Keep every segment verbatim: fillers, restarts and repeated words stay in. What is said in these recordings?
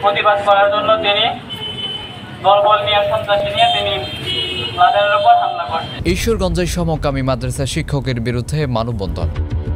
প্রতিবাদ করার জন্য তিনি দলবল নিয়ে সন্ত্রাসী নিয়ে তিনি লাদেনের উপর হামলা করেন। ঈশ্বরগঞ্জে সমকামী মাদ্রাসা শিক্ষকের বিরুদ্ধে মানববন্ধন।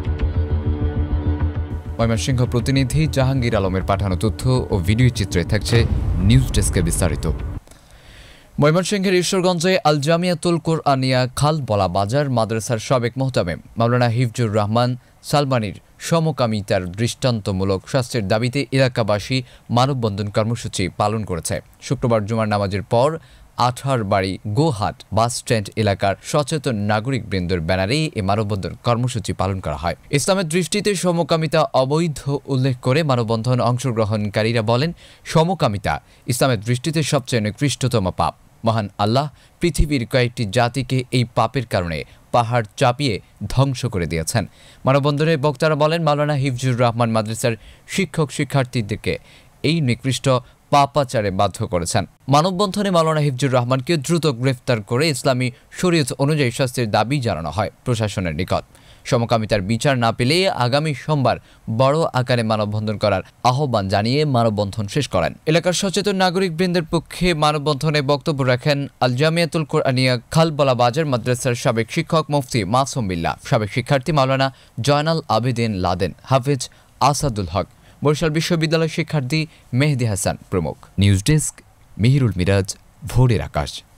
ময়মনসিংহ প্রতিনিধি জাহাঙ্গীর আলমের পাঠানো তথ্য ও ভিডিও চিত্রে থাকছে নিউজ ডেস্কে বিস্তারিত। ময়মনসিংহের ঈশ্বরগঞ্জে আল জামিয়াতুল কোরআনিয়া খালবলা বাজার মাদ্রাসার সাবেক মোহতামেম মাওলানা হিফজুর রহমান সালমানির সমকামিতার দৃষ্টান্তমূলক শাস্তির দাবিতে এলাকাবাসী মানববন্ধন কর্মসূচি পালন করেছে। শুক্রবার জুমার নামাজের পর আঠারবাড়ি গোহাট বাস স্ট্যান্ড এলাকার সচেতন নাগরিক বৃন্দের ব্যানারে এই মানববন্ধন কর্মসূচি পালন করা হয়। ইসলামের দৃষ্টিতে সমকামিতা অবৈধ উল্লেখ করে মানববন্ধন অংশগ্রহণকারীরা বলেন, সমকামিতা ইসলামের দৃষ্টিতে সবচেয়ে নিকৃষ্টতম পাপ। মহান আল্লাহ পৃথিবীর কয়েকটি জাতিকে এই পাপের কারণে পাহাড় চাপিয়ে ধ্বংস করে দিয়েছেন। মানববন্ধনে বক্তারা বলেন, মাওলানা হিফজুর রহমান মাদ্রাসার শিক্ষক শিক্ষার্থীদেরকে এই নিকৃষ্ট পাপাচারে বাধ্য করেছেন। মানববন্ধনে মাওলানা হিফজুর রহমানকে দ্রুত গ্রেফতার করে ইসলামী শরীয়ত অনুযায়ী শাস্তির দাবি জানানো হয় প্রশাসনের নিকট। সমকামিতার বিচার না পেলে আগামী সোমবার বড় আকারে মানববন্ধন করার আহ্বান জানিয়ে মানববন্ধন শেষ করেন। এলাকার সচেতন নাগরিক বৃন্দের পক্ষে মানববন্ধনে বক্তব্য রাখেন আল জামিয়াতুল কোরআনিয়া খালবলা বাজার মাদ্রাসার সাবেক শিক্ষক মুফতি মাসুম বিল্লাহ, সাবেক শিক্ষার্থী মাওলানা জয়নাল আবেদিন লাদেন, হাফেজ আসাদুল হক, বরিশাল বিশ্ববিদ্যালয়ের শিক্ষার্থী মেহেদি হাসান প্রমুখ। নিউজ ডেস্ক, মিহিরুল মিরাজ, ভোরের আকাশ।